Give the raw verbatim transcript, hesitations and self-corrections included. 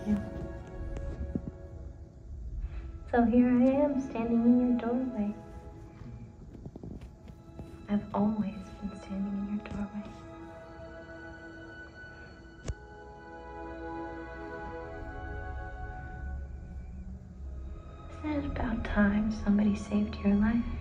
you. So here I am, standing in your doorway. I've always been standing in your doorway. Isn't it about time somebody saved your life?